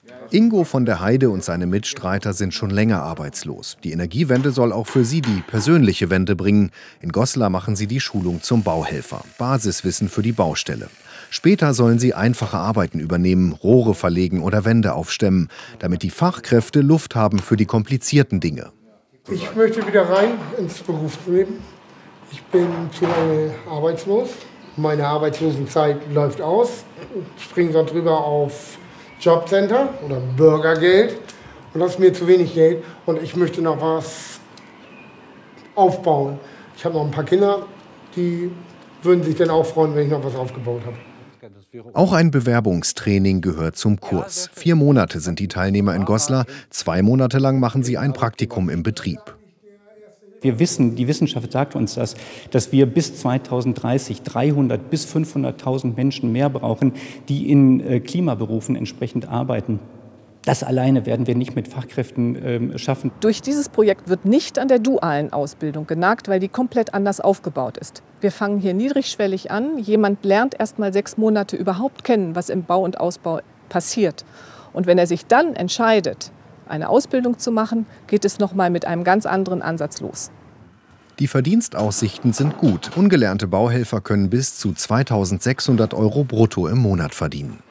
Ingo von der Heide und seine Mitstreiter sind schon länger arbeitslos. Die Energiewende soll auch für sie die persönliche Wende bringen. In Goslar machen sie die Schulung zum Bauhelfer. Basiswissen für die Baustelle. Später sollen sie einfache Arbeiten übernehmen, Rohre verlegen oder Wände aufstemmen, damit die Fachkräfte Luft haben für die komplizierten Dinge. Ich möchte wieder rein ins Berufsleben. Ich bin zu lange arbeitslos. Meine Arbeitslosenzeit läuft aus. Ich springe dann drüber auf Jobcenter oder Bürgergeld. Und das ist mir zu wenig Geld. Und ich möchte noch was aufbauen. Ich habe noch ein paar Kinder, die würden sich dann auch freuen, wenn ich noch was aufgebaut habe. Auch ein Bewerbungstraining gehört zum Kurs. 4 Monate sind die Teilnehmer in Goslar. 2 Monate lang machen sie ein Praktikum im Betrieb. Wir wissen, die Wissenschaft sagt uns das, dass wir bis 2030 300.000 bis 500.000 Menschen mehr brauchen, die in Klimaberufen entsprechend arbeiten. Das alleine werden wir nicht mit Fachkräften schaffen. Durch dieses Projekt wird nicht an der dualen Ausbildung genagt, weil die komplett anders aufgebaut ist. Wir fangen hier niedrigschwellig an. Jemand lernt erst mal 6 Monate überhaupt kennen, was im Bau und Ausbau passiert. Und wenn er sich dann entscheidet, eine Ausbildung zu machen, geht es noch mal mit einem ganz anderen Ansatz los. Die Verdienstaussichten sind gut. Ungelernte Bauhelfer können bis zu 2.600 € brutto im Monat verdienen.